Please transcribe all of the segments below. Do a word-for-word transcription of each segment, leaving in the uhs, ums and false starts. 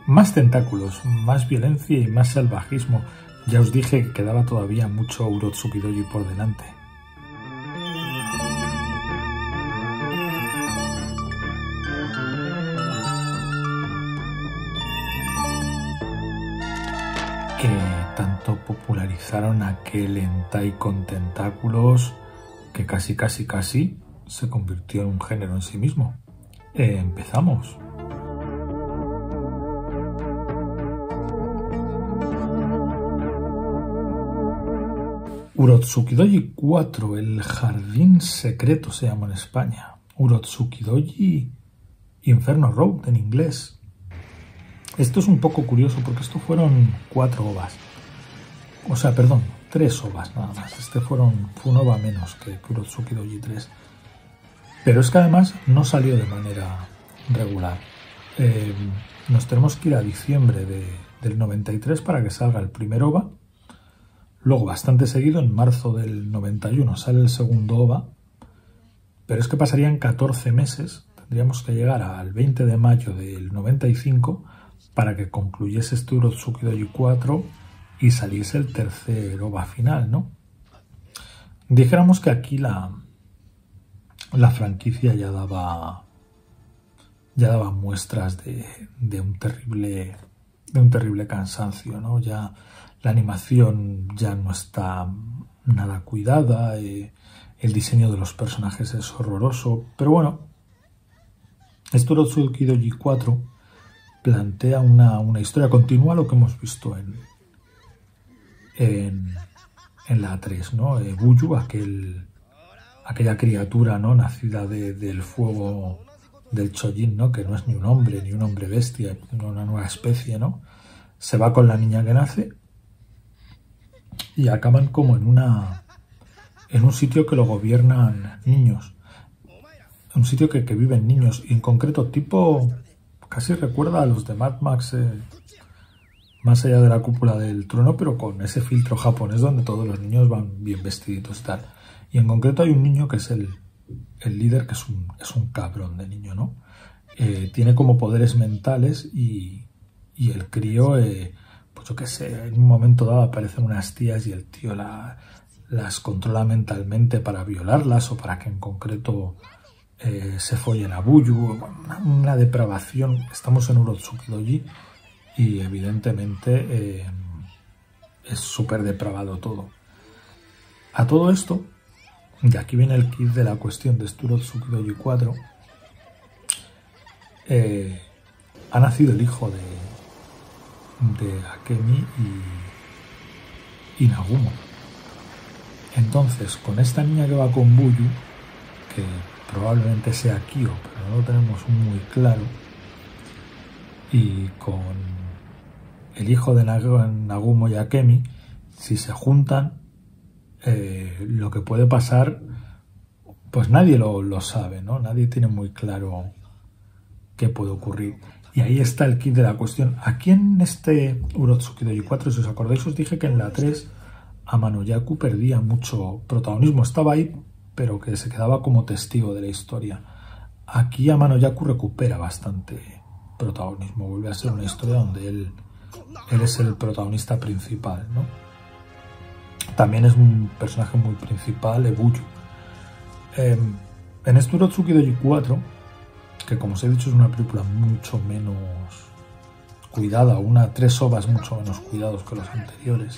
Más tentáculos, más violencia y más salvajismo. Ya os dije que quedaba todavía mucho Urotsukidoji por delante. Que tanto popularizaron aquel hentai con tentáculos que casi casi casi se convirtió en un género en sí mismo. Eh, empezamos. Urotsukidoji cuatro, el jardín secreto se llama en España. Urotsukidoji Inferno Road en inglés. Esto es un poco curioso porque esto fueron cuatro ovas. O sea, perdón, tres ovas nada más. Este fueron, fue un ova menos que Urotsukidoji tres. Pero es que además no salió de manera regular. Eh, nos tenemos que ir a diciembre de, del noventa y tres para que salga el primer ova. Luego, bastante seguido, en marzo del noventa y uno sale el segundo ova. Pero es que pasarían catorce meses. Tendríamos que llegar al veinte de mayo del noventa y cinco para que concluyese este Urotsukidoji cuatro y saliese el tercer ova final, ¿no? Dijéramos que aquí la, la franquicia ya daba, ya daba muestras de, de, un terrible, de un terrible cansancio, ¿no? Ya la animación ya no está nada cuidada, eh, el diseño de los personajes es horroroso, pero bueno, este Urotsukidoji cuatro plantea una, una historia continua a lo que hemos visto en, en, en la tres, ¿no? Eh, Buyu, aquel, aquella criatura, ¿no? Nacida de, del fuego del Chojin, ¿no? Que no es ni un hombre, ni un hombre bestia, una nueva especie, ¿no? Se va con la niña que nace y acaban como en una en un sitio que lo gobiernan niños, un sitio que, que viven niños, y en concreto tipo casi recuerda a los de Mad Max, eh, más allá de la cúpula del trono, pero con ese filtro japonés donde todos los niños van bien vestiditos y tal. Y en concreto hay un niño que es el, el líder, que es un, es un cabrón de niño, ¿no? Eh, tiene como poderes mentales y, y el crío, eh, pues yo qué sé, en un momento dado aparecen unas tías y el tío la, las controla mentalmente para violarlas o para que en concreto eh, se follen a Buyu. Una, una depravación. Estamos en Urotsukidoji y evidentemente eh, es súper depravado todo. A todo esto, y aquí viene el kit de la cuestión de este Urotsukidoji cuatro, eh, ha nacido el hijo de, de Akemi y, y Nagumo. Entonces, con esta niña que va con Buyu, que probablemente sea Kyo, pero no lo tenemos muy claro, y con el hijo de Nagumo y Akemi, si se juntan, eh, lo que puede pasar, pues nadie lo, lo sabe, ¿no? Nadie tiene muy claro qué puede ocurrir. Y ahí está el kit de la cuestión. Aquí en este Urotsukidoji cuatro, si os acordáis, os dije que en la tres Amano-yaku perdía mucho protagonismo. Estaba ahí, pero que se quedaba como testigo de la historia. Aquí Amano-yaku recupera bastante protagonismo. Vuelve a ser una historia donde él, él es el protagonista principal, ¿no? También es un personaje muy principal, Buyu. Eh, en este Urotsukidoji cuatro, que como os he dicho es una película mucho menos cuidada, una tres ovas mucho menos cuidados que los anteriores,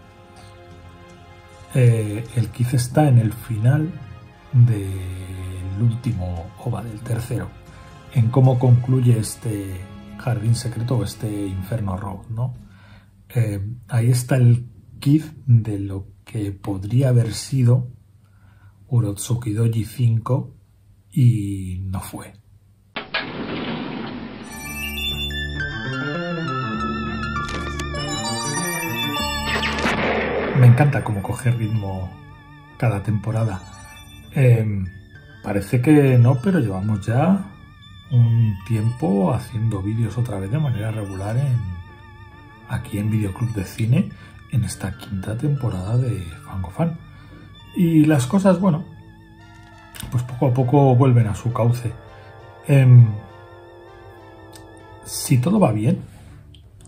eh, el quiz está en el final del último ova, del tercero, en cómo concluye este jardín secreto o este Inferno Road, ¿no? Eh, ahí está el quiz de lo que podría haber sido Urotsukidoji cinco y no fue. Me encanta cómo coge ritmo cada temporada. Eh, parece que no, pero llevamos ya un tiempo haciendo vídeos otra vez de manera regular en, aquí en Videoclub de Cine, en esta quinta temporada de Fangofan. Y las cosas, bueno, pues poco a poco vuelven a su cauce. Eh, si todo va bien,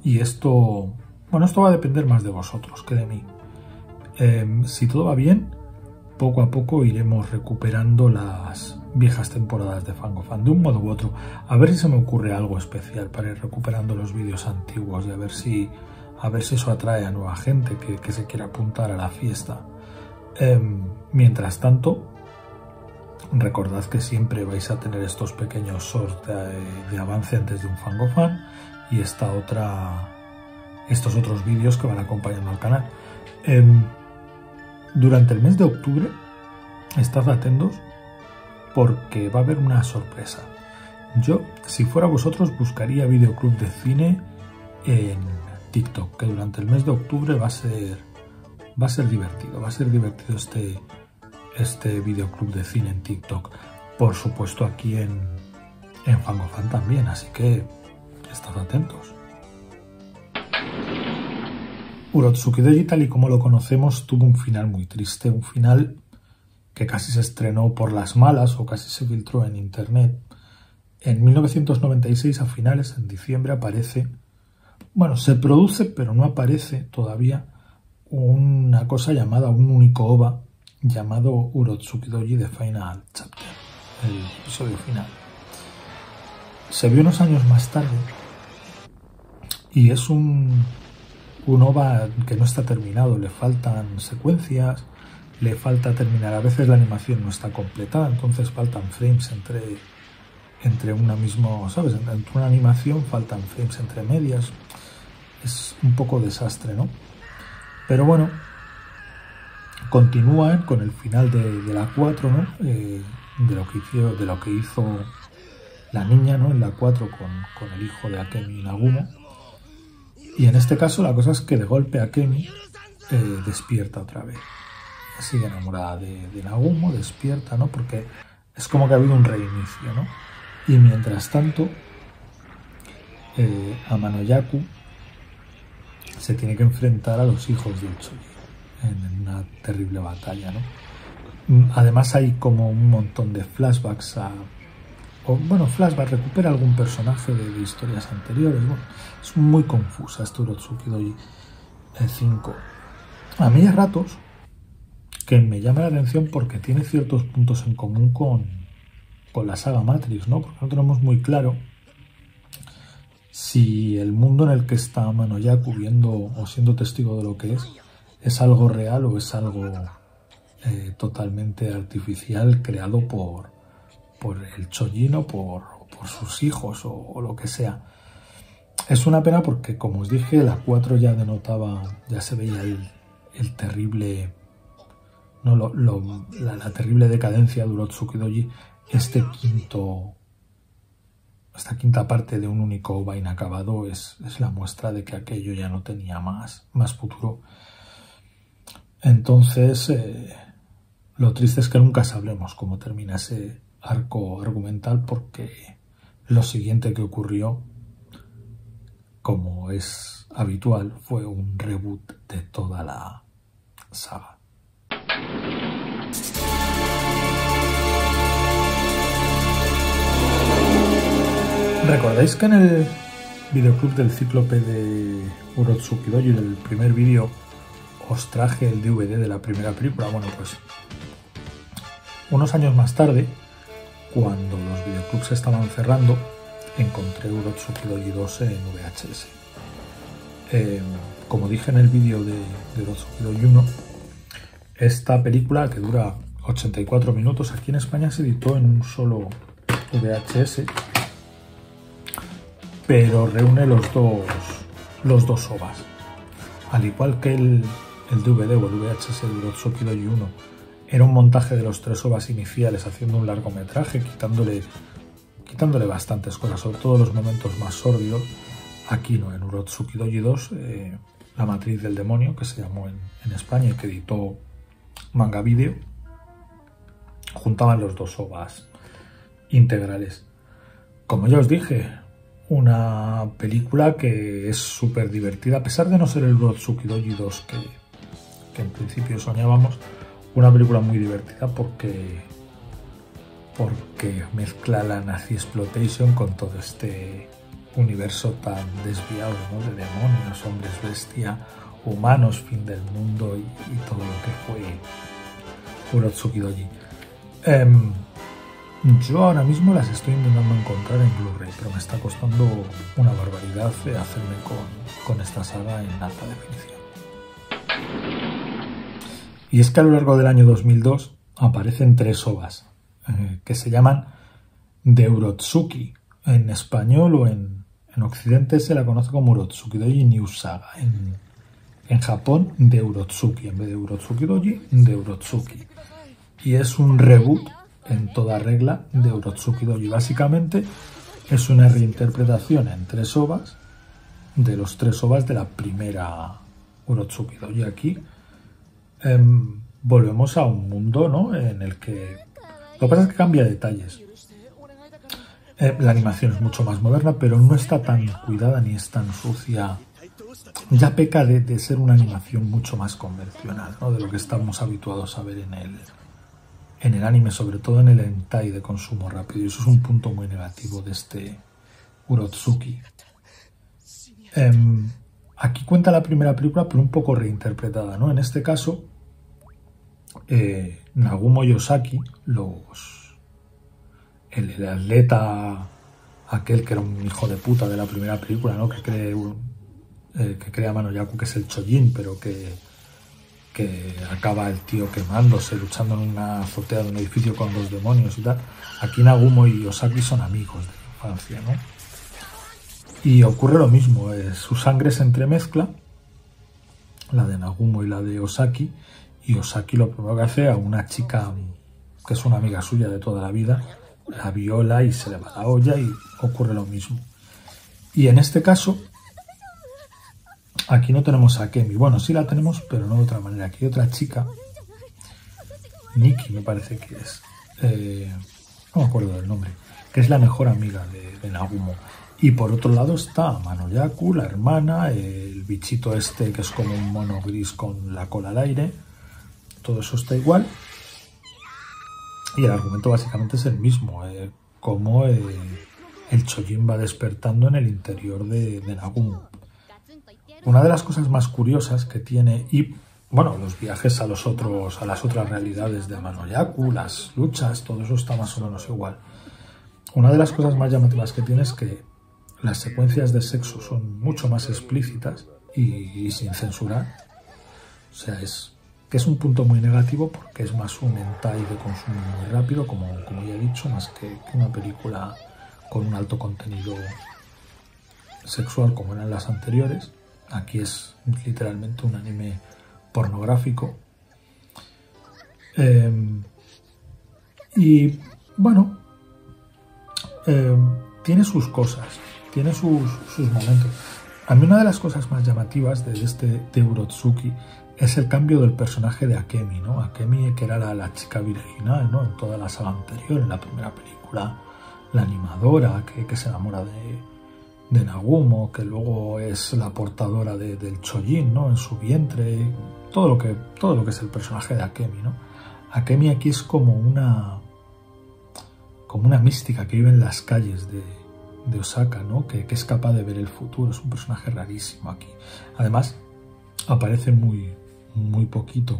Y esto, bueno, esto va a depender más de vosotros que de mí. Eh, si todo va bien, poco a poco iremos recuperando las viejas temporadas de Fangofan de un modo u otro. A ver si se me ocurre algo especial para ir recuperando los vídeos antiguos y a ver si, a ver si eso atrae a nueva gente que, que se quiera apuntar a la fiesta. Eh, mientras tanto, recordad que siempre vais a tener estos pequeños shorts de, de avance antes de un Fangofan y esta otra, estos otros vídeos que van acompañando al canal. Eh, durante el mes de octubre, estad atentos porque va a haber una sorpresa. Yo, si fuera vosotros, buscaría Videoclub de Cine en TikTok, que durante el mes de octubre va a ser, va a ser divertido, va a ser divertido este, este Videoclub de Cine en TikTok. Por supuesto aquí en, en Fangofan también, así que estad atentos. Urotsukidoji, tal y como lo conocemos, tuvo un final muy triste, un final que casi se estrenó por las malas o casi se filtró en internet. En mil novecientos noventa y seis, a finales, en diciembre, aparece, bueno, se produce, pero no aparece todavía, una cosa llamada, un único O V A, llamado Urotsukidoji The Final Chapter, el episodio final. Se vio unos años más tarde y es un, un O V A que no está terminado, le faltan secuencias, le falta terminar, a veces la animación no está completada, entonces faltan frames entre, entre una misma, ¿sabes? Entre una animación faltan frames entre medias, es un poco desastre, ¿no? Pero bueno, continúan con el final de, de la cuatro, ¿no? Eh, de, lo que hizo, de lo que hizo la niña, ¿no? En la cuatro con, con el hijo de Akemi y Nagumo. Y en este caso la cosa es que de golpe Akemi eh, despierta otra vez. Sigue enamorada de, de Nagumo, despierta, ¿no? Porque es como que ha habido un reinicio, ¿no? Y mientras tanto, eh, Amano-yaku se tiene que enfrentar a los hijos del Choji en una terrible batalla, ¿no? Además hay como un montón de flashbacks a... O, bueno, flashback, recupera algún personaje de, de historias anteriores. Bueno, es muy confusa este Urotsukidoji cinco. A mí hay ratos que me llama la atención porque tiene ciertos puntos en común con, con la saga Matrix, ¿no? Porque no tenemos muy claro si el mundo en el que está Amano-yaku viendo o siendo testigo de lo que es, es algo real o es algo eh, totalmente artificial creado por, por el Chojin, por, por sus hijos o, o lo que sea. Es una pena porque, como os dije, la cuatro ya denotaba, ya se veía el, el terrible, no, lo, lo, la, la terrible decadencia de Urotsukidoji. Este quinto, esta quinta parte de un único O V A inacabado es, es la muestra de que aquello ya no tenía más, más futuro. Entonces, eh, lo triste es que nunca sabremos cómo termina ese arco argumental, porque lo siguiente que ocurrió, como es habitual, fue un reboot de toda la saga. ¿Recordáis que en el videoclub del Cíclope de Urotsukidoji, del primer vídeo, os traje el D V D de la primera película? Bueno, pues unos años más tarde, cuando los videoclubs se estaban cerrando, encontré Urotsukidoji dos en V H S. Eh, como dije en el vídeo de, de Urotsukidoji uno, esta película, que dura ochenta y cuatro minutos, aquí en España se editó en un solo V H S, pero reúne los dos, los dos O V As. Al igual que el, el D V D o el V H S de Urotsukidoji uno era un montaje de los tres O V As iniciales haciendo un largometraje, quitándole, quitándole bastantes cosas, sobre todo los momentos más sórdidos. Aquí no, en Urotsukidoji dos, eh, La matriz del demonio, que se llamó en, en España y que editó Manga Video, juntaban los dos O V As integrales. Como ya os dije, una película que es súper divertida, a pesar de no ser el Urotsukidoji dos que, que en principio soñábamos. Una película muy divertida porque, porque mezcla la Nazi Exploitation con todo este universo tan desviado, ¿no? De demonios, hombres bestia, humanos, fin del mundo y, y todo lo que fue Urotsuki Doji. Eh, yo ahora mismo las estoy intentando encontrar en Blu-ray, pero me está costando una barbaridad hacerme con, con esta saga en alta definición. Y es que a lo largo del año dos mil dos aparecen tres ovas eh, que se llaman de Urotsuki. En español o en, en Occidente se la conoce como Urotsuki Doji New Saga. En, en Japón, de Urotsuki. En vez de Urotsuki Doji, de Urotsuki. Y es un reboot en toda regla de Urotsuki Doji. Básicamente es una reinterpretación en tres ovas de los tres ovas de la primera Urotsuki Doji. Aquí eh, volvemos a un mundo, ¿no? En el que lo que pasa es que cambia detalles. Eh, la animación es mucho más moderna, pero no está tan cuidada ni es tan sucia. Ya peca de, de ser una animación mucho más convencional, ¿no? De lo que estamos habituados a ver en el, en el anime, sobre todo en el hentai de consumo rápido. Y eso es un punto muy negativo de este Urotsuki. Eh, aquí cuenta la primera película, pero un poco reinterpretada, ¿no? En este caso, eh, Nagumo y Osaki, los... El, el atleta, aquel que era un hijo de puta de la primera película, ¿no? Que cree, eh, que crea Manoyaku, que es el Chojin, pero que, que acaba el tío quemándose, luchando en una azotea de un edificio con los demonios y tal. Aquí Nagumo y Osaki son amigos de infancia, ¿no? Y ocurre lo mismo, eh, su sangre se entremezcla, la de Nagumo y la de Osaki, y Osaki lo primero que hace a una chica que es una amiga suya de toda la vida, la viola y se le va la olla y ocurre lo mismo. Y en este caso, aquí no tenemos a Kemi. Bueno, sí la tenemos, pero no de otra manera. Aquí hay otra chica, Nikki me parece que es, eh, no me acuerdo del nombre, que es la mejor amiga de, de Nagumo. Y por otro lado está Manoyaku, la hermana, el bichito este que es como un mono gris con la cola al aire. Todo eso está igual. Y el argumento básicamente es el mismo, eh, como eh, el Chojin va despertando en el interior de, de Nagumo. Una de las cosas más curiosas que tiene, y bueno, los viajes a los otros, a las otras realidades de Manoyaku, las luchas, todo eso está más o menos igual. Una de las cosas más llamativas que tiene es que las secuencias de sexo son mucho más explícitas y, y sin censurar. O sea, es... que es un punto muy negativo porque es más un hentai de consumo muy rápido, como, como ya he dicho, más que, que una película con un alto contenido sexual como eran las anteriores. Aquí es literalmente un anime pornográfico. Eh, y bueno, eh, tiene sus cosas, tiene sus, sus momentos. A mí una de las cosas más llamativas de este de Urotsuki es el cambio del personaje de Akemi, ¿no? Akemi, que era la, la chica virginal, ¿no? En toda la saga anterior, en la primera película, la animadora que, que se enamora de, de Nagumo, que luego es la portadora de, del Chojin, ¿no? En su vientre, todo lo que, todo lo que es el personaje de Akemi, ¿no? Akemi aquí es como una, como una mística que vive en las calles de, de Osaka, ¿no? Que, que es capaz de ver el futuro, es un personaje rarísimo aquí. Además, aparece muy muy poquito.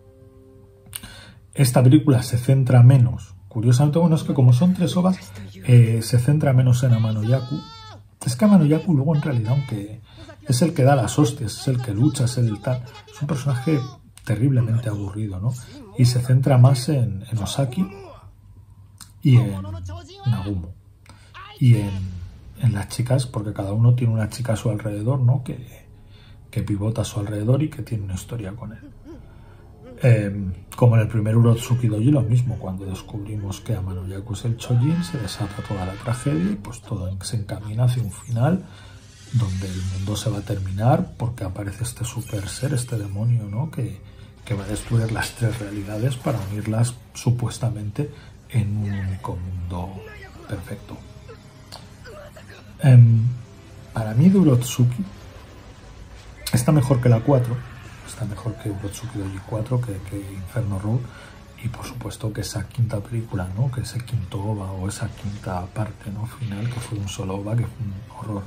Esta película se centra menos, curiosamente, bueno, es que como son tres ovas, eh, se centra menos en Manoyaku. Es que Manoyaku luego en realidad, aunque es el que da las hostias, es el que lucha, es el tal, es un personaje terriblemente aburrido, ¿no? Y se centra más en, en Osaki y en Nagumo y en, en las chicas, porque cada uno tiene una chica a su alrededor, ¿no? Que que pivota a su alrededor y que tiene una historia con él. Eh, como en el primer Urotsuki Doji, lo mismo, cuando descubrimos que a Manoyaku es el Chojin, se desata toda la tragedia y pues todo se encamina hacia un final donde el mundo se va a terminar porque aparece este super ser, este demonio, ¿no? que, que va a destruir las tres realidades para unirlas supuestamente en un único mundo perfecto. Eh, para mí de Urotsuki está mejor que la cuatro, está mejor que Urotsuki Doji cuatro, que, que Inferno Road, y por supuesto que esa quinta película, ¿no? Que ese quinto O V A o esa quinta parte, ¿no? Final, que fue un solo O V A, que fue un horror.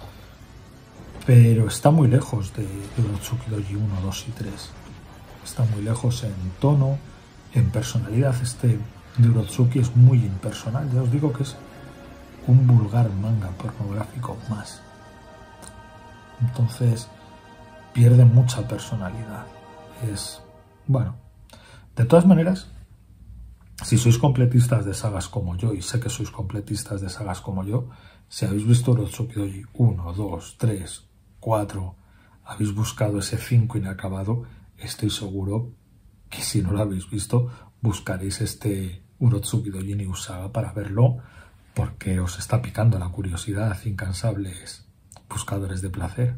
Pero está muy lejos de, de Urotsuki Doji uno, dos y tres. Está muy lejos en tono, en personalidad. Este de Urotsuki es muy impersonal. Ya os digo que es un vulgar manga pornográfico más. Entonces pierde mucha personalidad. Es, bueno, de todas maneras, si sois completistas de sagas como yo, y sé que sois completistas de sagas como yo, si habéis visto Urotsuki Doji uno, dos, tres, cuatro, habéis buscado ese cinco inacabado, estoy seguro que si no lo habéis visto, buscaréis este Urotsuki Doji New Saga para verlo, porque os está picando la curiosidad, incansables buscadores de placer.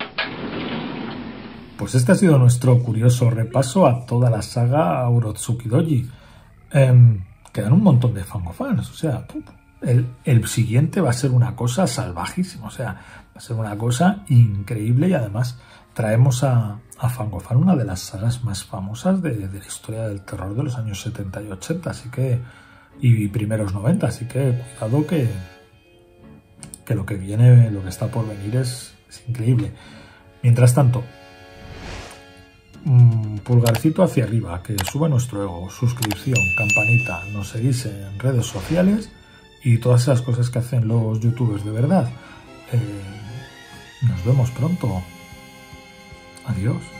Pues este ha sido nuestro curioso repaso a toda la saga Urotsuki Doji. Eh, quedan un montón de fangofans, o sea, el, el siguiente va a ser una cosa salvajísima, o sea, va a ser una cosa increíble, y además traemos a, a Fangofan una de las sagas más famosas de, de la historia del terror de los años setenta y ochenta, así que, y primeros noventa, así que cuidado que, que lo que viene, lo que está por venir es, es increíble. Mientras tanto, un pulgarcito hacia arriba, que sube nuestro ego, suscripción, campanita, nos seguís en redes sociales y todas esas cosas que hacen los youtubers de verdad. Eh, nos vemos pronto. Adiós.